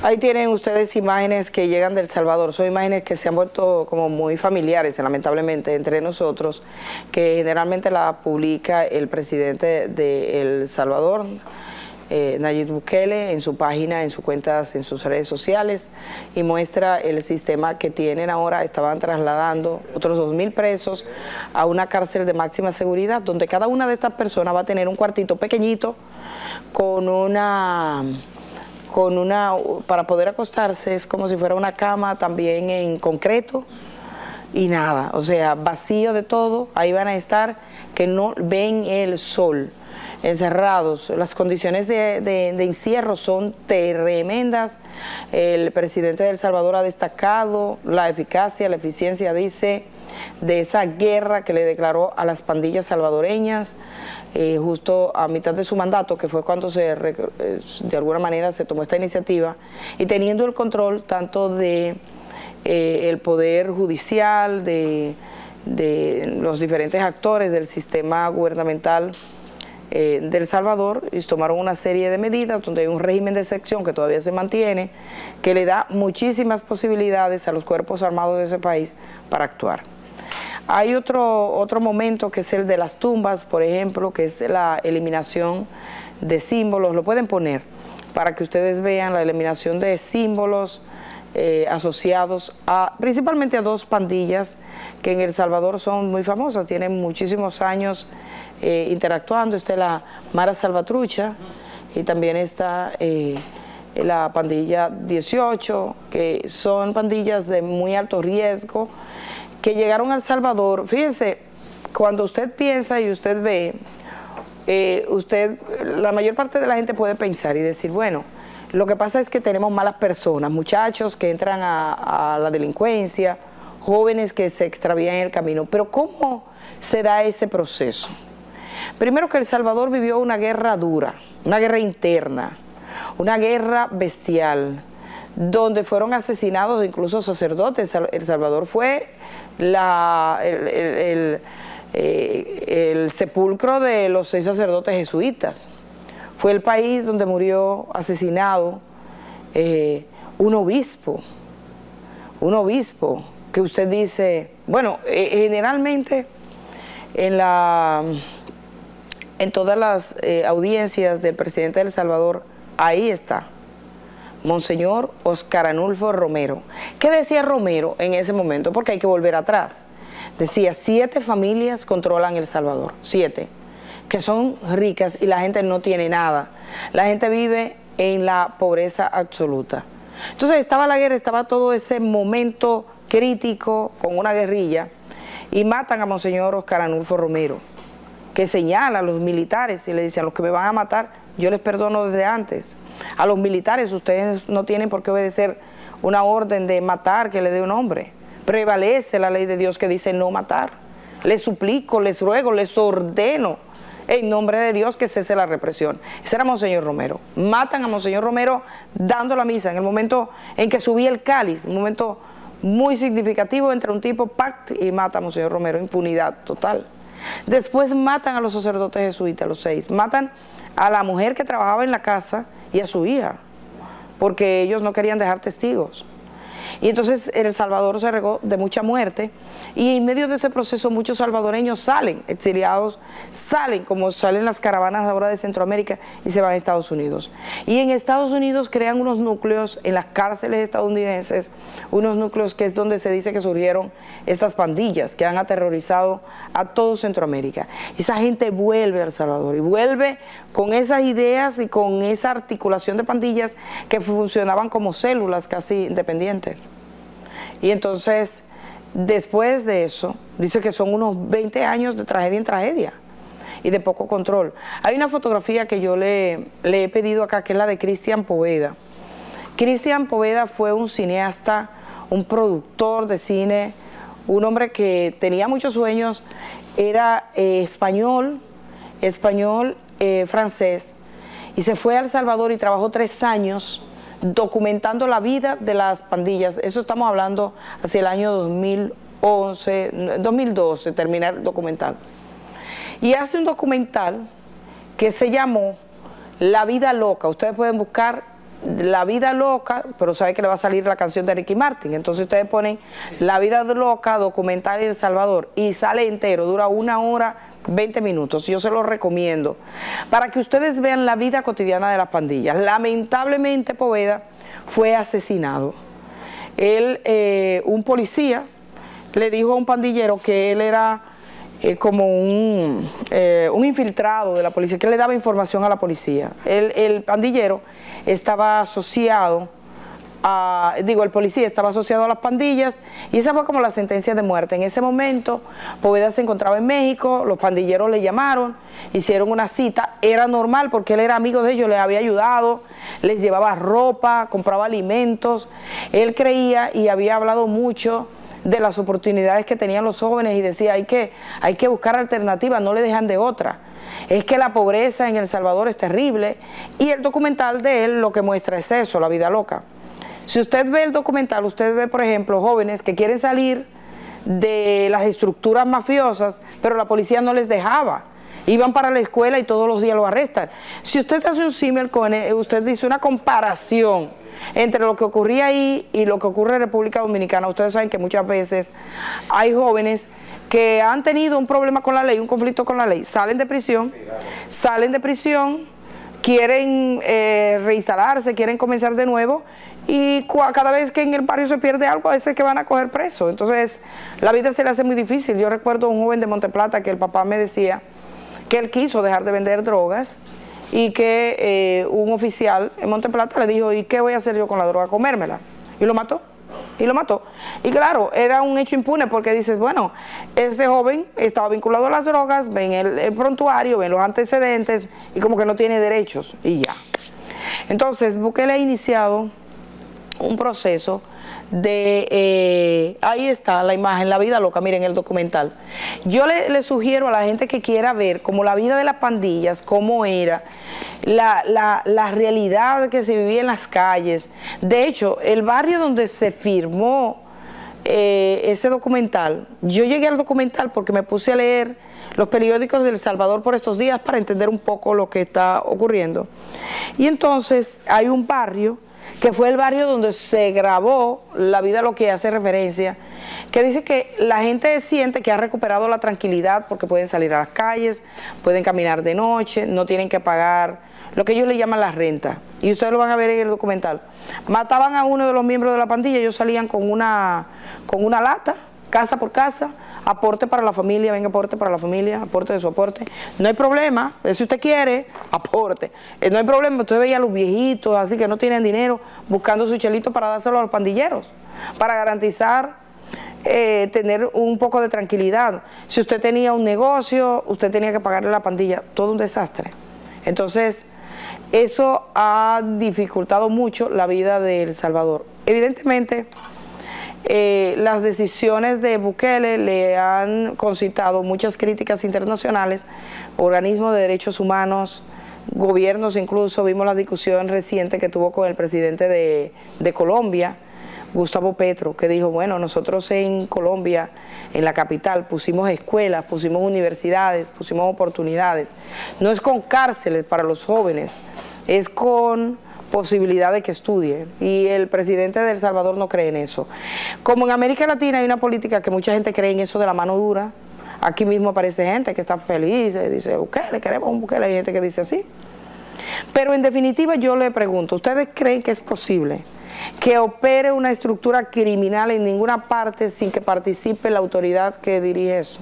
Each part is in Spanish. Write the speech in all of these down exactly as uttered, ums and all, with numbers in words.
Ahí tienen ustedes imágenes que llegan de El Salvador, son imágenes que se han vuelto como muy familiares, lamentablemente, entre nosotros, que generalmente la publica el presidente de El Salvador, eh, Nayib Bukele, en su página, en sus cuentas, en sus redes sociales, y muestra el sistema que tienen ahora. Estaban trasladando otros dos mil presos a una cárcel de máxima seguridad, donde cada una de estas personas va a tener un cuartito pequeñito con una... con una, para poder acostarse, es como si fuera una cama también en concreto y nada, o sea, vacío de todo. Ahí van a estar, que no ven el sol, encerrados. Las condiciones de, de, de encierro son tremendas. El presidente de El Salvador ha destacado la eficacia, la eficiencia, dice, de esa guerra que le declaró a las pandillas salvadoreñas, eh, justo a mitad de su mandato, que fue cuando se de alguna manera se tomó esta iniciativa, y teniendo el control tanto de eh, el poder judicial, de, de los diferentes actores del sistema gubernamental eh, de El Salvador, y tomaron una serie de medidas donde hay un régimen de excepción que todavía se mantiene, que le da muchísimas posibilidades a los cuerpos armados de ese país para actuar. Hay otro, otro momento que es el de las tumbas, por ejemplo, que es la eliminación de símbolos. Lo pueden poner para que ustedes vean la eliminación de símbolos eh, asociados a, principalmente a dos pandillas que en El Salvador son muy famosas, tienen muchísimos años eh, interactuando. Está la Mara Salvatrucha y también está eh, la pandilla dieciocho, que son pandillas de muy alto riesgo, que llegaron a El Salvador. Fíjense, cuando usted piensa y usted ve, eh, usted, la mayor parte de la gente puede pensar y decir, bueno, lo que pasa es que tenemos malas personas, muchachos que entran a, a la delincuencia, jóvenes que se extravían en el camino. Pero ¿cómo se da ese proceso? Primero, que El Salvador vivió una guerra dura, una guerra interna, una guerra bestial, donde fueron asesinados incluso sacerdotes. El Salvador fue la, el, el, el, eh, el sepulcro de los seis sacerdotes jesuitas. Fue el país donde murió asesinado eh, un obispo, un obispo que usted dice, bueno, eh, generalmente en, la, en todas las eh, audiencias del presidente de El Salvador, ahí está Monseñor Oscar Anulfo Romero. ¿Qué decía Romero en ese momento? Porque hay que volver atrás. Decía, siete familias controlan El Salvador, siete, que son ricas y la gente no tiene nada. La gente vive en la pobreza absoluta. Entonces estaba la guerra, estaba todo ese momento crítico con una guerrilla, y matan a Monseñor Oscar Anulfo Romero, que señala a los militares y le dice, a los que me van a matar, yo les perdono desde antes. A los militares, ustedes no tienen por qué obedecer una orden de matar que le dé un hombre. Prevalece la ley de Dios que dice no matar. Les suplico, les ruego, les ordeno en nombre de Dios que cese la represión. Ese era Monseñor Romero. Matan a Monseñor Romero dando la misa en el momento en que subía el cáliz, un momento muy significativo entre un tipo pact, y mata a Monseñor Romero. Impunidad total. Después matan a los sacerdotes jesuitas, los seis. Matan a la mujer que trabajaba en la casa y a su hija, porque ellos no querían dejar testigos. Y entonces El Salvador se regó de mucha muerte, y en medio de ese proceso muchos salvadoreños salen, exiliados, salen como salen las caravanas ahora de Centroamérica, y se van a Estados Unidos. Y en Estados Unidos crean unos núcleos en las cárceles estadounidenses, unos núcleos que es donde se dice que surgieron estas pandillas que han aterrorizado a todo Centroamérica. Esa gente vuelve a El Salvador y vuelve con esas ideas y con esa articulación de pandillas que funcionaban como células casi independientes. Y entonces, después de eso, dice que son unos veinte años de tragedia en tragedia y de poco control. Hay una fotografía que yo le, le he pedido acá, que es la de Cristian Poveda. Cristian Poveda fue un cineasta, un productor de cine, un hombre que tenía muchos sueños, era eh, español, español, eh, francés, y se fue a El Salvador y trabajó tres años documentando la vida de las pandillas. Eso estamos hablando hacia el año dos mil once, dos mil doce, terminar el documental. Y hace un documental que se llamó La Vida Loca. Ustedes pueden buscar La Vida Loca, pero sabe que le va a salir la canción de Ricky Martin, entonces ustedes ponen La Vida Loca, documental en El Salvador, y sale entero, dura una hora, veinte minutos, yo se lo recomiendo, para que ustedes vean la vida cotidiana de las pandillas. Lamentablemente Poveda fue asesinado. Él, eh, un policía, le dijo a un pandillero que él era eh, como un, eh, un infiltrado de la policía, que le daba información a la policía. El, el pandillero estaba asociado a, digo, el policía estaba asociado a las pandillas, y esa fue como la sentencia de muerte. En ese momento, Poveda se encontraba en México, los pandilleros le llamaron, hicieron una cita, era normal porque él era amigo de ellos, les había ayudado, les llevaba ropa, compraba alimentos, él creía y había hablado mucho de las oportunidades que tenían los jóvenes y decía, hay que, hay que buscar alternativas, no le dejan de otra. Es que la pobreza en El Salvador es terrible, y el documental de él lo que muestra es eso, La Vida Loca. Si usted ve el documental, usted ve, por ejemplo, jóvenes que quieren salir de las estructuras mafiosas, pero la policía no les dejaba. Iban para la escuela y todos los días lo arrestan. Si usted hace un símil con él, usted dice una comparación entre lo que ocurría ahí y lo que ocurre en República Dominicana, ustedes saben que muchas veces hay jóvenes que han tenido un problema con la ley, un conflicto con la ley, salen de prisión, salen de prisión, quieren eh, reinstalarse, quieren comenzar de nuevo, y cada vez que en el barrio se pierde algo, a veces que van a coger preso. Entonces la vida se le hace muy difícil. Yo recuerdo a un joven de Monteplata que el papá me decía que él quiso dejar de vender drogas, y que eh, un oficial en Monteplata le dijo, ¿y qué voy a hacer yo con la droga? Comérmela. Y lo mató. Y lo mató. Y claro, era un hecho impune, porque dices, bueno, ese joven estaba vinculado a las drogas, ven el, el prontuario, ven los antecedentes, y como que no tiene derechos, y ya. Entonces Bukele ha iniciado un proceso de, eh, ahí está la imagen, La Vida Loca, miren el documental. Yo le, le sugiero a la gente que quiera ver como la vida de las pandillas, cómo era, la, la, la realidad que se vivía en las calles. De hecho, el barrio donde se firmó eh, ese documental, yo llegué al documental porque me puse a leer los periódicos de El Salvador por estos días para entender un poco lo que está ocurriendo. Y entonces hay un barrio que fue el barrio donde se grabó La Vida Loca, que hace referencia, que dice que la gente siente que ha recuperado la tranquilidad porque pueden salir a las calles, pueden caminar de noche, no tienen que pagar lo que ellos le llaman la renta, y ustedes lo van a ver en el documental. Mataban a uno de los miembros de la pandilla, ellos salían con una, con una lata, casa por casa, aporte para la familia, venga, aporte para la familia, aporte de su aporte. No hay problema, si usted quiere, aporte. Eh, no hay problema, usted veía a los viejitos, así que no tienen dinero, buscando su chelito para dárselo a los pandilleros, para garantizar eh, tener un poco de tranquilidad. Si usted tenía un negocio, usted tenía que pagarle a la pandilla, todo un desastre. Entonces, eso ha dificultado mucho la vida de El Salvador. Evidentemente, Eh, las decisiones de Bukele le han concitado muchas críticas internacionales, organismos de derechos humanos, gobiernos incluso. Vimos la discusión reciente que tuvo con el presidente de, de Colombia, Gustavo Petro, que dijo, bueno, nosotros en Colombia, en la capital, pusimos escuelas, pusimos universidades, pusimos oportunidades. No es con cárceles para los jóvenes, es con posibilidad de que estudien, y el presidente de El Salvador no cree en eso. Como en América Latina hay una política que mucha gente cree en eso de la mano dura, aquí mismo aparece gente que está feliz, dice, Bukele, queremos un Bukele, hay gente que dice así. Pero en definitiva yo le pregunto, ¿ustedes creen que es posible que opere una estructura criminal en ninguna parte sin que participe la autoridad que dirige eso?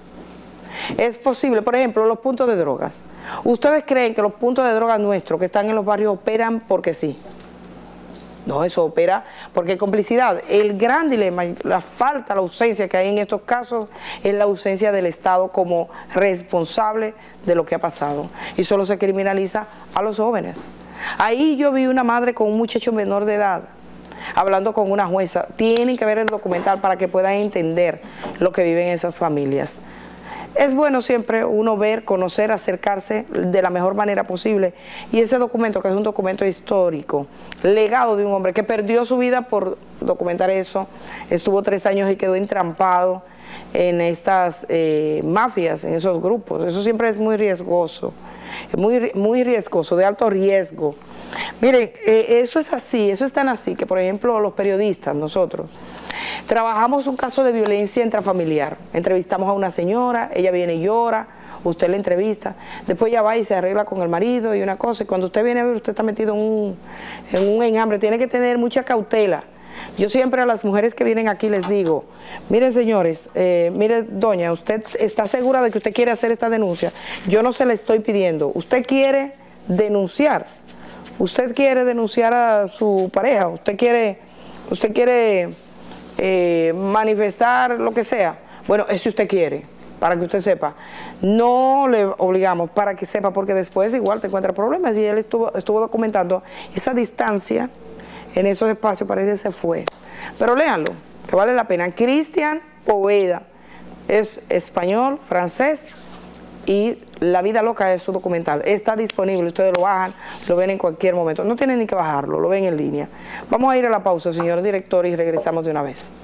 Es posible, por ejemplo, los puntos de drogas. ¿Ustedes creen que los puntos de drogas nuestros que están en los barrios operan porque sí? No, eso opera porque hay complicidad. El gran dilema, la falta, la ausencia que hay en estos casos es la ausencia del Estado como responsable de lo que ha pasado. Y solo se criminaliza a los jóvenes. Ahí yo vi una madre con un muchacho menor de edad hablando con una jueza. Tienen que ver el documental para que puedan entender lo que viven esas familias. Es bueno siempre uno ver, conocer, acercarse de la mejor manera posible, y ese documento, que es un documento histórico, legado de un hombre que perdió su vida por documentar eso, estuvo tres años y quedó entrampado en estas eh, mafias, en esos grupos. Eso siempre es muy riesgoso, muy, muy riesgoso, de alto riesgo. Miren, eh, eso es así, eso es tan así que, por ejemplo, los periodistas, nosotros, trabajamos un caso de violencia intrafamiliar. Entrevistamos a una señora, ella viene y llora, usted la entrevista, después ella va y se arregla con el marido y una cosa, y cuando usted viene a ver, usted está metido en un, en un enjambre, tiene que tener mucha cautela. Yo siempre a las mujeres que vienen aquí les digo, miren señores, eh, mire doña, usted está segura de que usted quiere hacer esta denuncia, yo no se la estoy pidiendo, usted quiere denunciar, usted quiere denunciar a su pareja, usted quiere, usted quiere eh, manifestar lo que sea, bueno, es si usted quiere, para que usted sepa, no le obligamos para que sepa, porque después igual te encuentra problemas, y él estuvo, estuvo documentando esa distancia en esos espacios, parece que se fue. Pero léanlo, que vale la pena. Cristian Poveda es español, francés, y La Vida Loca es su documental. Está disponible, ustedes lo bajan, lo ven en cualquier momento. No tienen ni que bajarlo, lo ven en línea. Vamos a ir a la pausa, señor director, y regresamos de una vez.